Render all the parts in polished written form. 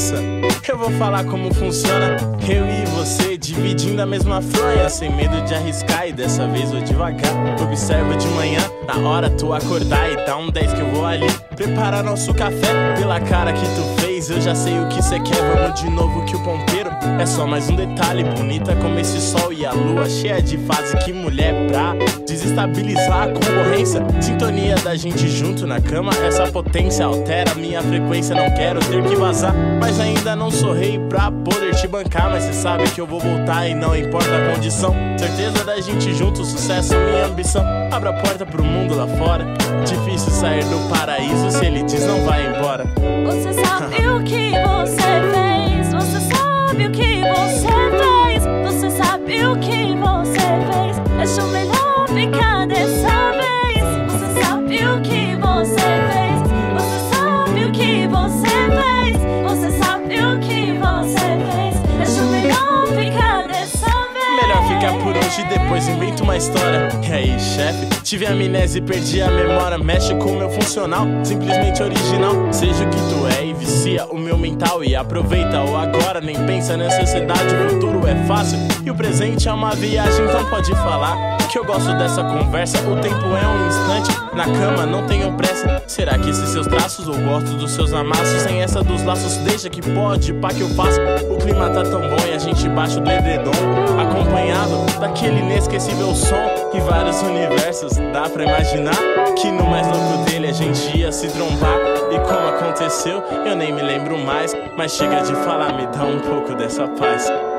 cabeça. Eu vou falar como funciona eu e você dividindo a mesma fronha, sem medo de arriscar, e dessa vez vou devagar. Observo de manhã, na hora tu acordar, e dá um 10 que eu vou ali preparar nosso café. Pela cara que tu fez, eu já sei o que cê quer. Vamos de novo que o ponteiro é só mais um detalhe. Bonita como esse sol e a lua, cheia de fase. Que mulher pra desestabilizar a concorrência. Sintonia da gente junto na cama, essa potência altera minha frequência. Não quero ter que vazar, mas ainda não sou rei pra poder te bancar. Mas cê sabe que eu vou voltar e não importa a condição. Certeza da gente junto, sucesso, minha ambição. Abra a porta pro mundo lá fora. Difícil sair do paraíso se ele diz não vai embora. Você sabe o que você fez. Você sabe o que você fez. Você sabe o que você fez. Deixa o melhor ficar dessa vez. Você sabe o que você fez. Você sabe o que você fez. Você sabe o que você fez. Deixa o melhor ficar dessa vez. Melhor ficar por hoje, depois invento uma história. E aí, chefe? Tive amnésia e perdi a memória. Mexe com o meu funcional, simplesmente original. Seja o que tu é e vicia o meu mental. E aproveita o agora, nem pensa nessa ansiedade. O futuro é fácil e o presente é uma viagem. Então pode falar que eu gosto dessa conversa. O tempo é um instante, na cama não tenho pressa. Será que esses seus traços, ou gosto dos seus amassos? Sem essa dos laços, deixa que pode, pá que eu faço. O clima tá tão bom e a gente baixa o edredom, acompanhado daquele inesquecível som. E vários universos, dá pra imaginar que no mais louco dele a gente ia se trombar. E como aconteceu, eu nem me lembro mais. Mas chega de falar, me dá um pouco dessa paz.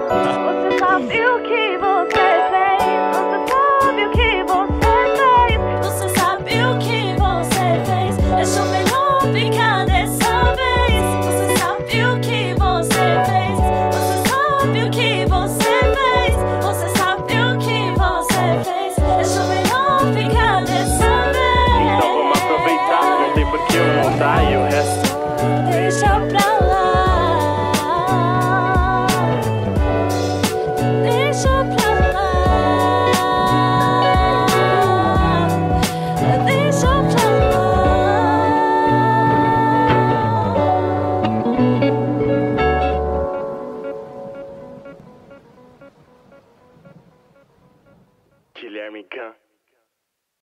Você sabe o que você fez. Você sabe o que você fez. Você sabe o que você fez. Deixa o melhor ficar dessa vez. Você sabe o que você fez. Você sabe o que você fez. Você sabe o que você fez. Deixa o melhor ficar dessa vez. Então vamos aproveitar, não tem por que eu mudar e o resto deixa pra lá. Deixa pra lá. Deixa pra lá. Guilherme Gun.